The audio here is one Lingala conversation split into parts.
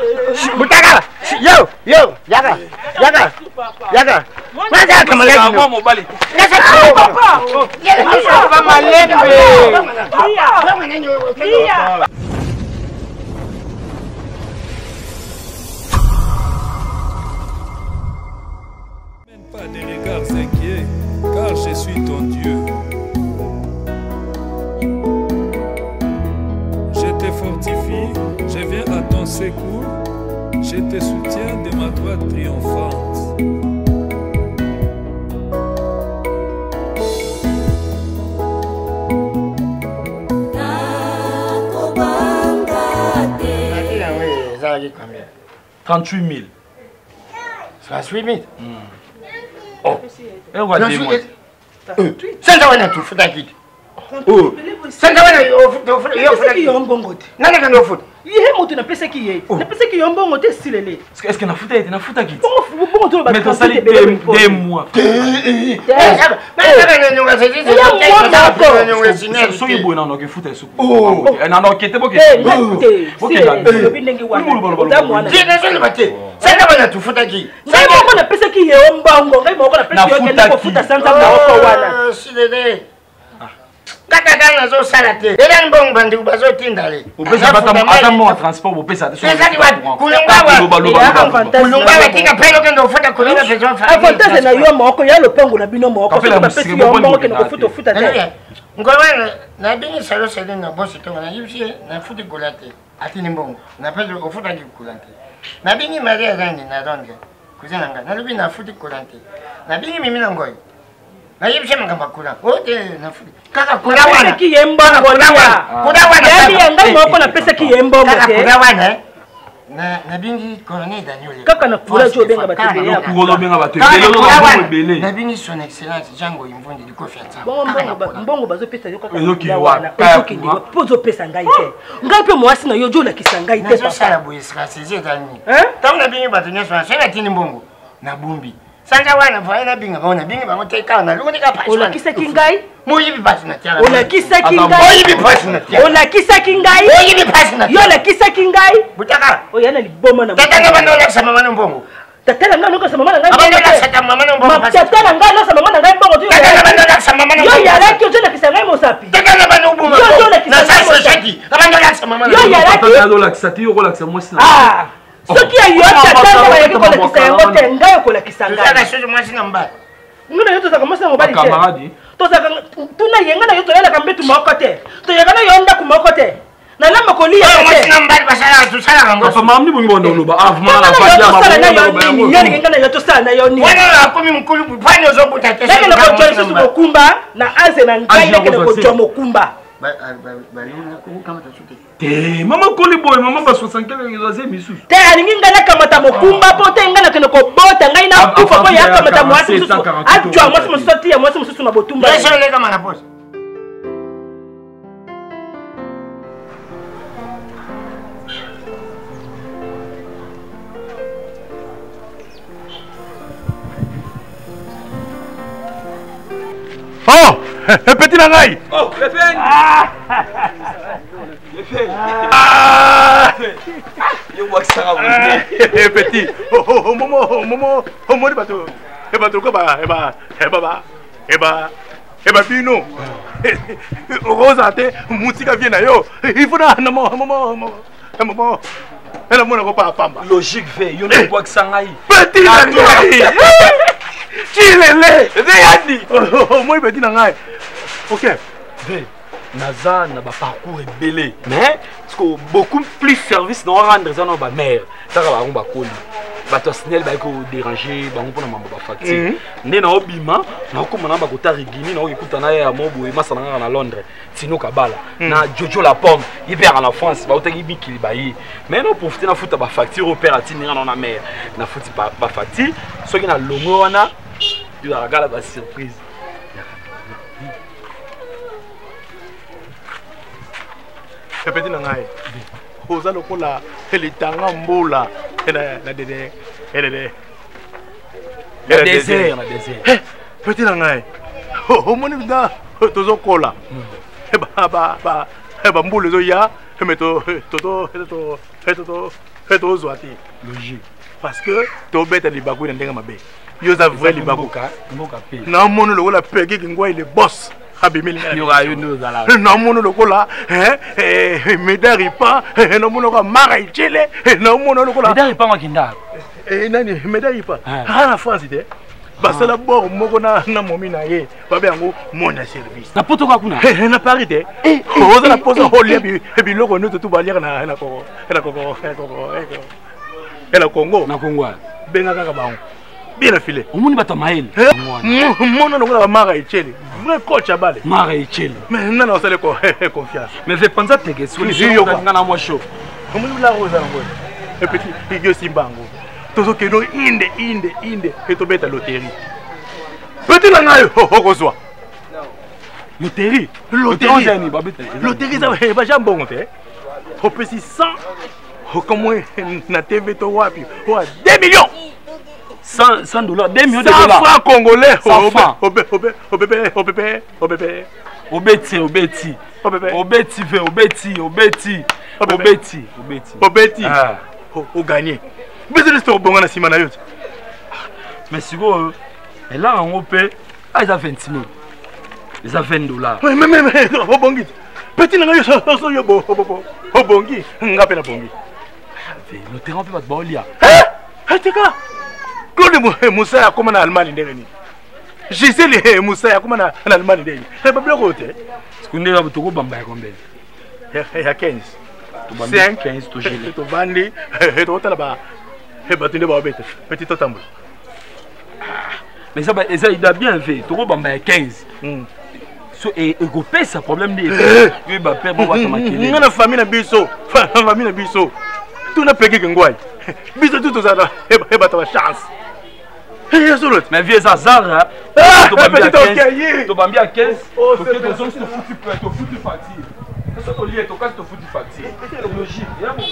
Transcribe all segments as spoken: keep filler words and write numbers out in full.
Butaka. Yo, yo, yaga. Yaga. Yaga. Manda kama leo. Mama mobali. Sasa papa. Kama leo. Iya. Pas des regards inquiets, car je suis ton Dieu. Je te fortifie, je viens à ton secours, je te soutiens de ma droite triomphante. trente-huit mille. trente-huit mille. Oh, et on va dire moi. C'est ça, on a tout fait d'acquis. Oh, c'est ça, on a fait d'acquis. Yé moto na pesa ki yé. Na pesa ki yombo moto silele. Est-ce que na futa été na futa ki? Bon bon moto ba. Mais ton sali deux mois. So ki boy na no ke futa so. Oh, na no ke te boke. Boke na. Bindenge wa. Ti na so le bate. C'est ça, on a tout fait d'acquis. Ngai moko na pesa ki yé ombango, ngai moko na pesa ki yé ko futa santa na ko wana. Silele. Kaka kana zo salate. Ela mbongo bandi kubazo tindale. Upesa bata ata mo transport upesa. Sasa ni wapi? Kulungawa. Kulungawa tika pelo kendo ufuta kulunga pezo fa. Avantage na yo moko ya lopango na bino moko. So ba pesi yo moko kendo ko futa futa te. Ngolwana na bingi salo sele na bosi to na yipsi na futi kulate. Ati ni mbongo. Na pezo ufuta ki kulante. Na bingi Maria rani na ronge. Kuzana nga. Na lubi na futi kulante. Na bingi mimi na ngoi. Na yipsi mangamba kula. Ote na futi. Kaka kula wana ki yembongo kula wana kula wana yani yanga moko na pesa ki yembongo te kaka kula wana na na bingi colonel Daniel kaka na kula jo benga batebele ya kula benga batebele lo lo bele na bingi son excellence Jango Imvondi di confiance mbongo mbongo bazo pesa yo kaka ezoki wana ezoki ni pozo pesa ngai te ngai pe mwasi na yo jo la kisanga ite papa na sala boyesra sezi dani tant na bingi batunya so na tini mbongo na bumbi sanga wana vaina binga bona binga bango teka na luko nika pasi ola kisaki ngai moyibi pasi na tiala ola kisaki ngai moyibi pasi na tiala ola kisaki ngai moyibi pasi na yo la kisaki ngai Butaka oyana liboma na tata na bando la sama mwana mbongo tata na ngano ka sama mwana ngai bando la sama mwana mbongo tata na ngano sama mwana ngai mbongo tata na bando la sama mwana yo yala ki yo na kisanga ngai mosapi tata na bando ubuma yo na kisanga na sasa shaki bando la sama mwana yo yala ki yo la kisati yo la kisamo sina ah soki ya yo tata na yaki ko la kisanga te ngai ko la kisanga tata sho mwasi na mbali nguna yo tozaka mwasi na mobali te camarade tozaka tuna yenga na yo toyala kambetu moko te toyaka na yo ndaku moko te na na makoli ya te mwasi na mbali basala tusala ngango papa mamni bongo ndo ba avuma la fadi ya mabongo yo ninga na yo tosala na yo ni wana akomi mkulu bufani ozobuta te na ko jwa susu mokumba na aze na ngai na ko jwa mokumba ba ba yuna ko kama tashuke te mama koli boy mama ba soixante-quinze ngizoze misu te alingi ngana kamata mokumba po te ngana kene ko bota ngai na kufa ko ya kamata mwasi mususu ajwa mwasi mususu tia mwasi mususu na botumba yeso le kama na posa Oh, petit nangai. Oh, le pen. Le pen. Ah. Yo wa sara wa. Petit. Oh, oh, momo, momo, oh, mo di bato. E bato ko ba, e ba, e ba ba. E ba, e ba bino. Rosa te, musika viena yo. Il faut na mo, mo, mo. Momo. Ela mona ko pa pamba. Logique fait, yo no wa sanga yi. Petit nangai. Chilele, Veyandi. oh moi petit nangai. OK. Ve, naza na ba parcours belé, mais parce que beaucoup plus service dans rendre ça na ba mère. Ça va ba koli. Ba to snel ba ko déranger, ba ngopona mamba ba facture. Nde na obima, na ko mona ba ko tarigini na ko ikuta na ya mobo e masana na Londres. Tino kabala. Na Jojo la pomme, il perd en France, ba otaki bikili ba yi. Mais non profiter na futa ba facture opérative na na mère. Na futi ba facture, so ki na longo wana tu vas regarder la surprise. Petit nangai. Oza lokola elitanga mbola. Na na dede. Dede. Le désert, le désert. Petit nangai. Oh moni da tozo kola. Ba ba ba ba mbola zo ya. Me to to to to to fait aux oies. Logique. Parce que tu as bête à l'Ibakou dans le Mabé. Il y a un vrai l'Ibakou. Non, mon le la peur qui est le boss. Il y aura une autre là. Non, mon le là, hein, Médari pas, non, mon le Marai Chile, non, mon le là. Médari pas, moi qui n'a. Eh, Nani, Médari pas. Ah, la France, c'était. Parce que la bord, moi, na na momina ye, pas bien mon service. Na poto quoi kuna? Eh, na parité. Eh, on a posé au lieu et puis l'autre nous tout va lire na na Congo, na Congo, na Congo, et la Congo. Na Congo. Benga kaka baon. Bien affilé. On m'a pas maïl. Mon nom on a Mara Echele. Vrai coach à balle. Mara Echele. Mais non non, c'est le quoi confiance. Mais fais penser que que solution quand on moi chaud. On me la rose en et petit il simbango. Tout que nous inde inde inde et to bête loterie. Petit la ngayo ho soit. Loterie. Loterie. Loterie ça va jamais bon te. Au petit cent. Comment na T V to wapi? deux millions. cent dollars, deux millions de dollars. cent francs congolais. cent francs. Au bébé, au bébé, au bébé, au bébé. Au bêti, au bêti. Au bébé. Au bêti, au bêti, au bêti. Au bêti, au bêti. Au bêti. Au gagné. Mais c'est le bon à Simana Yot. Mais si vous, et là en O P, ils ont vingt mille. Ils ont vingt dollars. Oui, mais mais mais, au bongi. Petit n'a pas eu ça, yo bo, au bongi. N'a pas la bongi. Le terrain peut pas te baolia. Eh, t'es quoi? Claude Moussa comme en Allemagne dernier. Je sais les Moussa comme en Allemagne dernier. C'est pas bien côté. Ce qu'on est là, tu vas bamba combien? Il y a quinze. cinq, quinze, tu gèles. Tu bandis, et tu vas là-bas. Et bah tu ne vas pas bête. Petit totem. Mais ça, ça il a bien fait. Tu vas bamba quinze. Et il y a un problème de. Il va perdre mon voisin. Il y a une famille à Bisso. Une famille à Bisso. Tu n'as pas payé qu'un guay. Bisso tout ça là. Et bah tu as chance. Mais vieux Zazar, tu vas bien à quinze. Tu vas bien à quinze. Oh, c'est des hommes qui te foutent, tu peux te foutre fatigue. C'est ça que tu te foutre fatigue. C'est logique.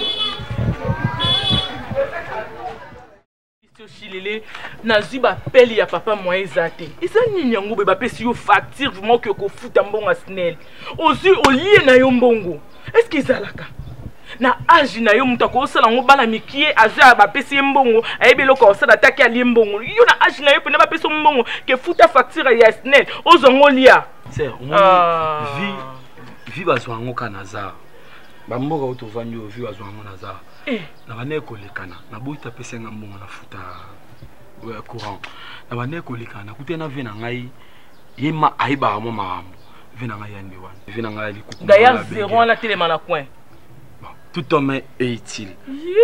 Chilele nazwi bapeli ya papa moyen zate eza nini yango be bapesi yo facture vraiment que ko futa mbongo snel ozwi olie na yo mbongo est-ce que ezalaka na age na yo muta ko sala ngo bala mikie aza bapesi mbongo ayebi loko osala taki ali mbongo yo na age na yo pe na bapesi mbongo que futa facture ya snel ozongo lia c'est on vie vie bazwa ngo kanaza bamboka utovandi yo vie bazwa ngo naza na bane kolekana na boita pesa nga mbongo na futa courant na bane kolekana kutena ve na ngai yema aiba mo mambo ve na ngai yandi wan ve na ngai likuku d'ailleurs zéro na télé na coin tout homme est utile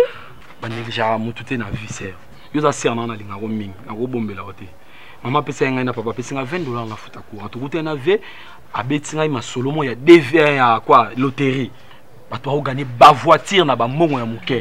ba négligeant mo tout na vie sert yo za ser na na linga ko mingi na ko bombela ote mama pesa ngai na papa pesa nga vingt dollars na futa courant to kutena ve abeti ngai masolo mo ya D V ya quoi loterie ba toi gagner ba voiture na ba mbongo ya muke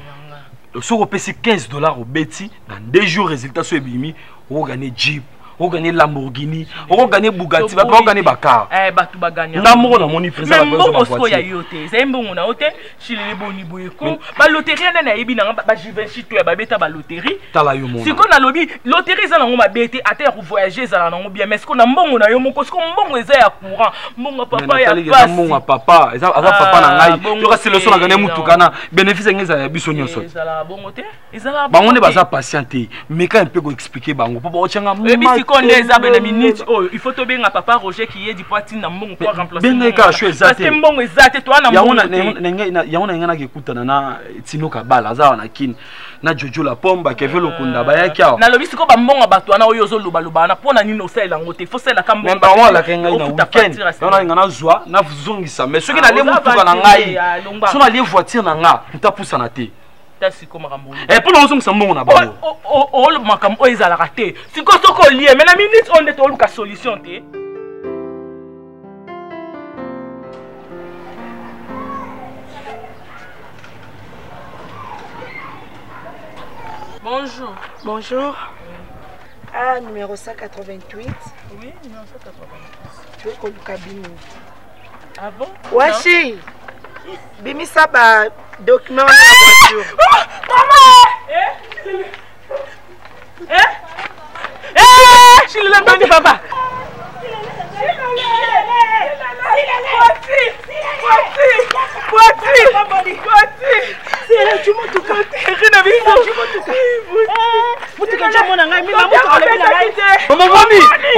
so ko pesi quinze dollars au beti dans deux jours résultat so ebimi o gagner Jeep o gagner Lamborghini o gagner Bugatti ba gagner Bakar eh ba tu ba gagner na mo na moni président ba mbongo so ya yote c'est mbongo na ote chilele boni boyeko ba loterie na na yebi na ba Givenchy to ya ba beta ba loterie tala yo mona siko na lobi loterie za na ngo ba bete ate ko voyager za na ngo bien mais siko na mbongo na yo moko siko mbongo eza ya courant mbongo papa ya pasi mbongo papa eza aza papa na ngai to ka selo so na gagner mutukana bénéfice ngeza ya biso nyonso ezala bongo te ezala bango ne baza patienter mais quand un peu ko expliquer bango papa o tchanga Quand les amis na minute oh il faut to benga papa Roger qui est du poitin na mbongo pour remplacer benga ka shwe parce que mbongo ezate toi na mbongo ya ona ngana ke kutana na Tino Kabala za na kin na Jojo la pomba ke velo kunda ba ya kya na lobi siko ba mbongo bato na oyo zo loba loba na pona nino sala ngote faut sala ka mbongo même ba wala ke ngai na weekend ona ngana zwa na zongisa mais soki na le mutuka na ngai so na le voiture na nga ntapusa na te siko makambo eh pour nous sommes mbongo na bango oh oh oh le makambo ezala raté siko soko lié mais na minute on est toluka solution te bonjour bonjour ah numéro cent quatre-vingt-huit oui numéro cent quatre-vingt-huit tu veux qu'on cabine ah bon washi bimisa ba document na voiture maman eh eh eh chilele bandi papa Voici, voici, voici. C'est là tu m'as tout capté. mutuka ja mona ngai minga mutuka le bila ngai Maman mami.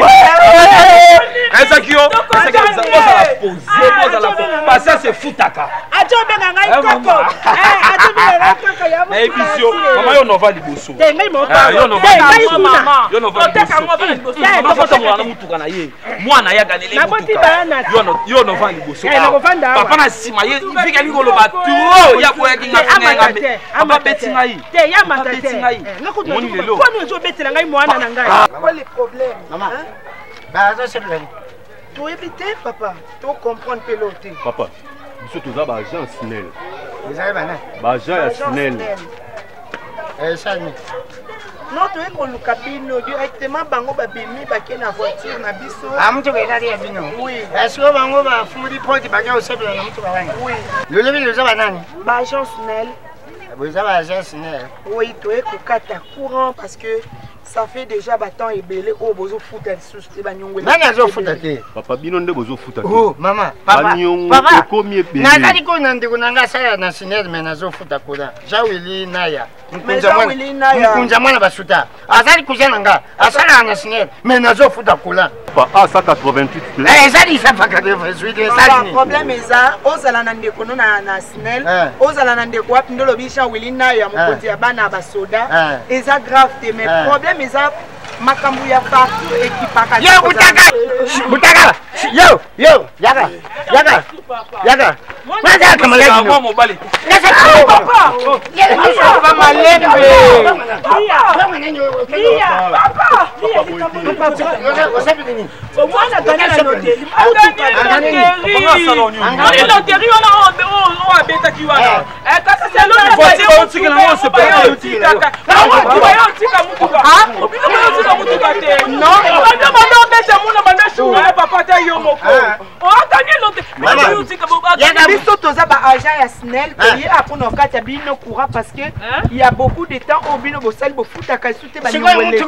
Eza kio. Eza kio za la poser, poser la poser. Parce que c'est foutaka. ajo benga ngai koko eh ajo benga ngai koko ya Na ebisio. Maman yo nova liboso. te ngai mo Ah yo nova liboso. Maman. Yo nova liboso. Maman fata mwana mutuka na ye. Mwana ya ganele mutuka. Yo no yo nova liboso. Papa na sima ye ifika likolo ba turo ya ko ya kinga kinga ngabe. Papa beti ngai. te ya matete ngakutu Moni lelo. kwani ozo betela ngai mwana na ngai quoi les problèmes Maman. Bah, ça c'est bien. tu éviter papa tu comprendre pelote Papa, biso toza ba agent Snell. Vous avez banane. Ba agent ya Snell. Eh, ça, mais. non tu es koluka bino directement bango babimi bake na voiture na biso Ah, mtu kwa ya bino. oui Est-ce que bango ba fumudi poti baka osebela na mtu kwa wangu? oui Le levi le zaba nani? ba agent Snell Vous avez agence né. oui tu es kokata courant parce que ça fait déjà batant ebele o bozo futa lisusu te banyongwe Nani azofuta te? Papa bino nde bozo futa te. Oh, maman, papa. Banyongo Papa. ekomi ebele. Nazali ko na ndeko nanga sala na sinere me nazofuta kola. Jawili naya. Mais Jawili Naya. Mkunja mwana basuta. Azali kuja nanga. Asala na sinere me nazofuta kola. Papa A cent quatre-vingt-huit. Eh, ezali ça fa quatre-vingt-huit ezali. problème eza ozala na ndeko no na na Snell Eh. ozala na ndeko wapi ndo lobi Jawili Naya mokonzi ya bana basoda Eh. eza grave te mais Eh. problème eza makambo ya partout ekipaka Yo butaka. Butaka. Yo, yo, yaga. Yaga. Yaga. Mwaza kama leo. Mwa mobali. Nasa papa. Yeye kama malembe. omwana gana na hôtel eloteri wana oyo abetaki wana kasi otikela ngo sepela otikaka otika mutuka obino otika mutuka te banda banda obeta muna banda shura papa te yo moko okani eloteri otika biso toza ba agent ya Snell toye apona okati ya bino courant parce que il y a beaucoup de temps au bino bosali bofutaka lisu te banyongwele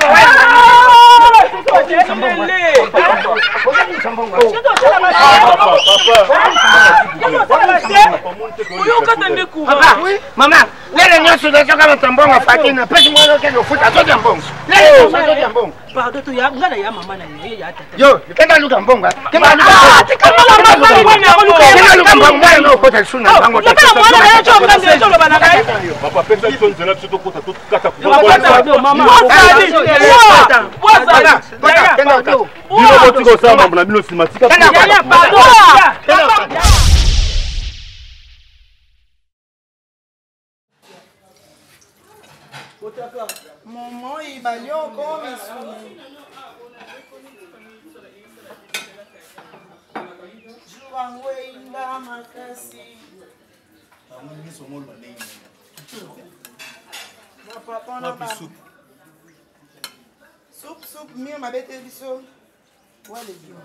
oyokata nde courant Mama, lele nyonso nazoka matambongo faki na pesi mwana kendo futa zote mbongo. Lele nyonso zote mbongo. pardon to ya ngana ya mama na ye ya tata Yo, kenda luka mbongo. Kenda luka. kama mama Kenda luka mbongo mwana no kota suna bango. kama mwana ya cho ngana cho loba na ngai Papa pesa ito nzela biso tokota tokata mama Bwana, bwana, kenda luka. bino botiko osala mambo na bino nsima tika momo ibanyoko misuni juangwe inda makasi na papa na ba soup soup mie mabete biso wa légume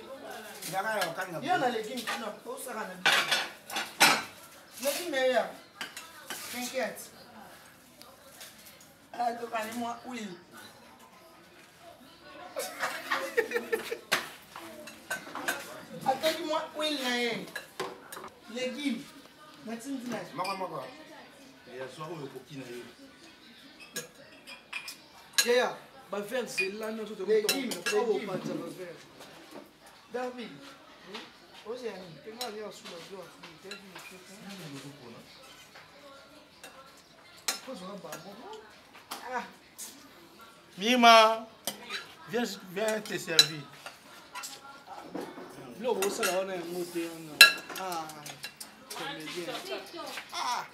yo na légume kino osaka na légume ya t'inquiète ah donnez-moi huile attendez-moi huile na ye légume merci dimanche Mama mama. Yaya, ba verre c'est là nous autres Légumes, on légumes. va pas de verre. David Océanie comment aller sous la joie David ah Mima, viens, viens te servir. Là on ça là on a un mot de ah comédien. Ah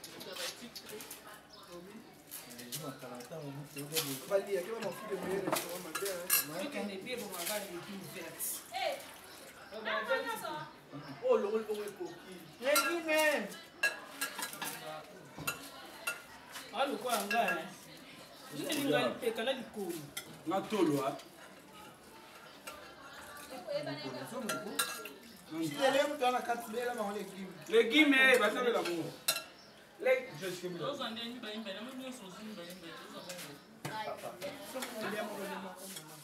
Valia, que mon fils de meilleur restaurant ma belle. Oh le rôle pour qui légume ah le quoi anga hein ni ngali peka na likolo na tolo ah Tele mtu ana kati bela ma légume légumes eh basale la bon les je sais pas Papa.